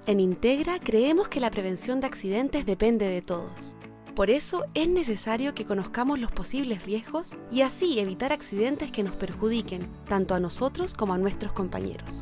En Integra creemos que la prevención de accidentes depende de todos. Por eso es necesario que conozcamos los posibles riesgos y así evitar accidentes que nos perjudiquen tanto a nosotros como a nuestros compañeros.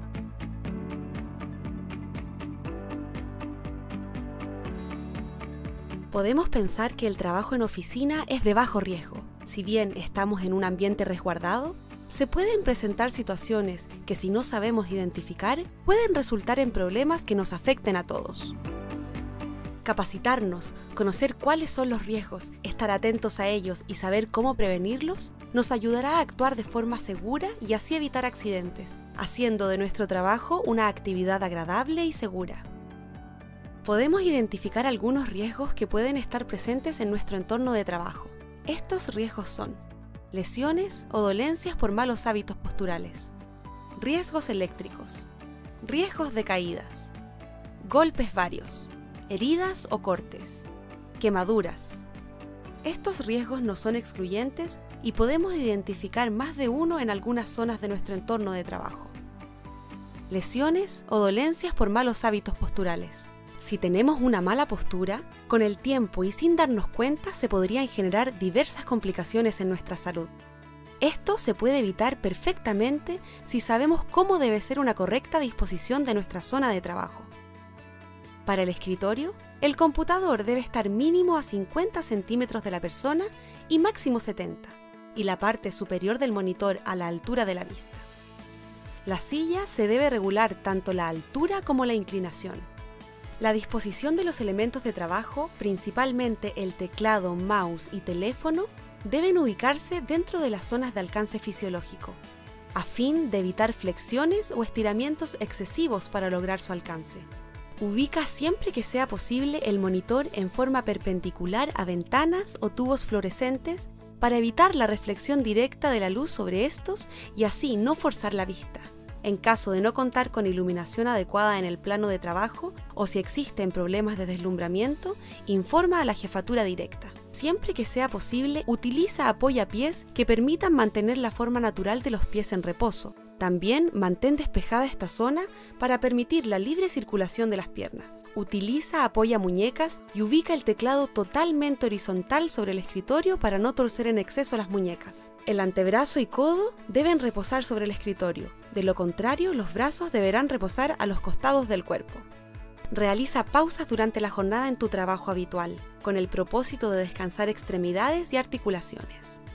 Podemos pensar que el trabajo en oficina es de bajo riesgo. Si bien estamos en un ambiente resguardado, se pueden presentar situaciones que, si no sabemos identificar, pueden resultar en problemas que nos afecten a todos. Capacitarnos, conocer cuáles son los riesgos, estar atentos a ellos y saber cómo prevenirlos, nos ayudará a actuar de forma segura y así evitar accidentes, haciendo de nuestro trabajo una actividad agradable y segura. Podemos identificar algunos riesgos que pueden estar presentes en nuestro entorno de trabajo. Estos riesgos son lesiones o dolencias por malos hábitos posturales, riesgos eléctricos, riesgos de caídas, golpes varios, heridas o cortes, quemaduras. Estos riesgos no son excluyentes y podemos identificar más de uno en algunas zonas de nuestro entorno de trabajo. Lesiones o dolencias por malos hábitos posturales. Si tenemos una mala postura, con el tiempo y sin darnos cuenta se podrían generar diversas complicaciones en nuestra salud. Esto se puede evitar perfectamente si sabemos cómo debe ser una correcta disposición de nuestra zona de trabajo. Para el escritorio, el computador debe estar mínimo a 50 centímetros de la persona y máximo 70, y la parte superior del monitor a la altura de la vista. La silla se debe regular tanto la altura como la inclinación. La disposición de los elementos de trabajo, principalmente el teclado, mouse y teléfono, deben ubicarse dentro de las zonas de alcance fisiológico, a fin de evitar flexiones o estiramientos excesivos para lograr su alcance. Ubica siempre que sea posible el monitor en forma perpendicular a ventanas o tubos fluorescentes para evitar la reflexión directa de la luz sobre estos y así no forzar la vista. En caso de no contar con iluminación adecuada en el plano de trabajo o si existen problemas de deslumbramiento, informa a la jefatura directa. Siempre que sea posible, utiliza apoyapiés que permitan mantener la forma natural de los pies en reposo. También mantén despejada esta zona para permitir la libre circulación de las piernas. Utiliza apoyamuñecas y ubica el teclado totalmente horizontal sobre el escritorio para no torcer en exceso las muñecas. El antebrazo y codo deben reposar sobre el escritorio. De lo contrario, los brazos deberán reposar a los costados del cuerpo. Realiza pausas durante la jornada en tu trabajo habitual, con el propósito de descansar extremidades y articulaciones.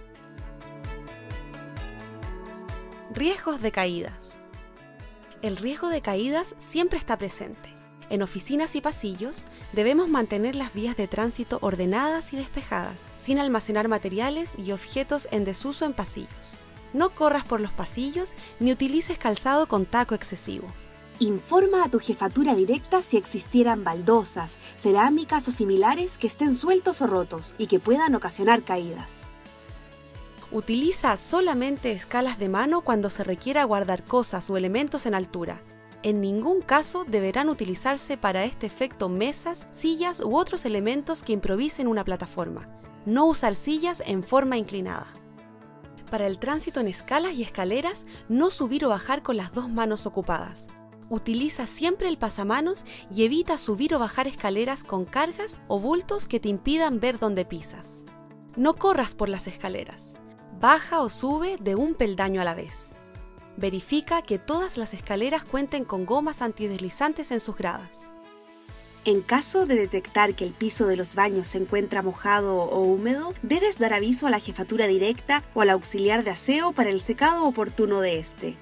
Riesgos de caídas. El riesgo de caídas siempre está presente. En oficinas y pasillos debemos mantener las vías de tránsito ordenadas y despejadas, sin almacenar materiales y objetos en desuso en pasillos. No corras por los pasillos ni utilices calzado con taco excesivo. Informa a tu jefatura directa si existieran baldosas, cerámicas o similares que estén sueltos o rotos y que puedan ocasionar caídas. Utiliza solamente escalas de mano cuando se requiera guardar cosas o elementos en altura. En ningún caso deberán utilizarse para este efecto mesas, sillas u otros elementos que improvisen una plataforma. No usar sillas en forma inclinada. Para el tránsito en escalas y escaleras, no subir o bajar con las dos manos ocupadas. Utiliza siempre el pasamanos y evita subir o bajar escaleras con cargas o bultos que te impidan ver dónde pisas. No corras por las escaleras. Baja o sube de un peldaño a la vez. Verifica que todas las escaleras cuenten con gomas antideslizantes en sus gradas. En caso de detectar que el piso de los baños se encuentra mojado o húmedo, debes dar aviso a la jefatura directa o al auxiliar de aseo para el secado oportuno de este.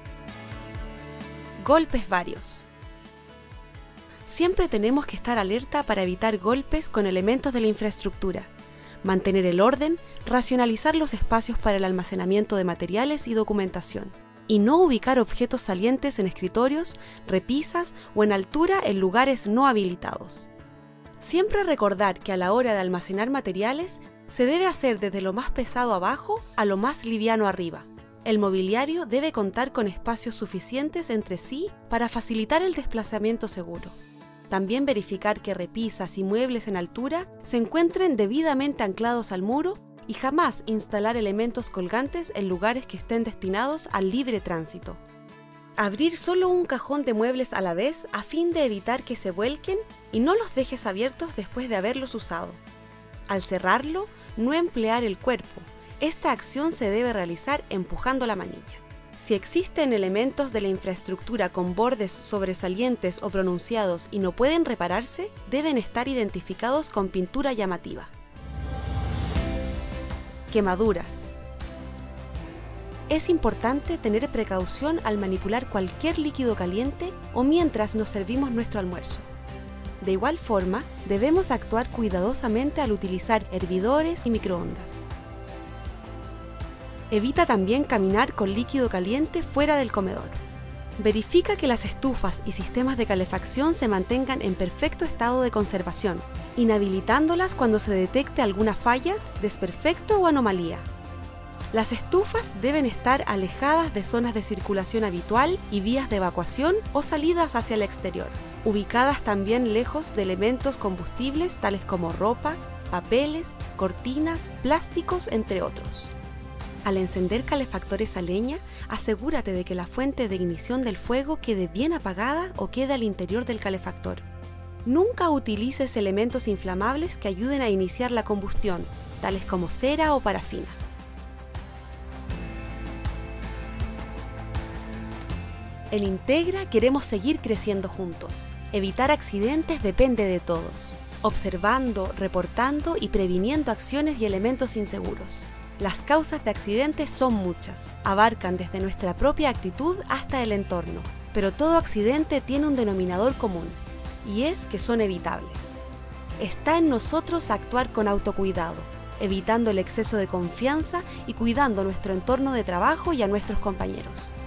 Golpes varios. Siempre tenemos que estar alerta para evitar golpes con elementos de la infraestructura, mantener el orden, racionalizar los espacios para el almacenamiento de materiales y documentación, y no ubicar objetos salientes en escritorios, repisas o en altura en lugares no habilitados. Siempre recordar que a la hora de almacenar materiales se debe hacer desde lo más pesado abajo a lo más liviano arriba. El mobiliario debe contar con espacios suficientes entre sí para facilitar el desplazamiento seguro. También verificar que repisas y muebles en altura se encuentren debidamente anclados al muro y jamás instalar elementos colgantes en lugares que estén destinados al libre tránsito. Abrir solo un cajón de muebles a la vez a fin de evitar que se vuelquen y no los dejes abiertos después de haberlos usado. Al cerrarlo, no emplear el cuerpo. Esta acción se debe realizar empujando la manilla. Si existen elementos de la infraestructura con bordes sobresalientes o pronunciados y no pueden repararse, deben estar identificados con pintura llamativa. Quemaduras. Es importante tener precaución al manipular cualquier líquido caliente o mientras nos servimos nuestro almuerzo. De igual forma, debemos actuar cuidadosamente al utilizar hervidores y microondas. Evita también caminar con líquido caliente fuera del comedor. Verifica que las estufas y sistemas de calefacción se mantengan en perfecto estado de conservación, inhabilitándolas cuando se detecte alguna falla, desperfecto o anomalía. Las estufas deben estar alejadas de zonas de circulación habitual y vías de evacuación o salidas hacia el exterior, ubicadas también lejos de elementos combustibles tales como ropa, papeles, cortinas, plásticos, entre otros. Al encender calefactores a leña, asegúrate de que la fuente de ignición del fuego quede bien apagada o quede al interior del calefactor. Nunca utilices elementos inflamables que ayuden a iniciar la combustión, tales como cera o parafina. En Integra queremos seguir creciendo juntos. Evitar accidentes depende de todos, observando, reportando y previniendo acciones y elementos inseguros. Las causas de accidentes son muchas, abarcan desde nuestra propia actitud hasta el entorno, pero todo accidente tiene un denominador común, y es que son evitables. Está en nosotros actuar con autocuidado, evitando el exceso de confianza y cuidando nuestro entorno de trabajo y a nuestros compañeros.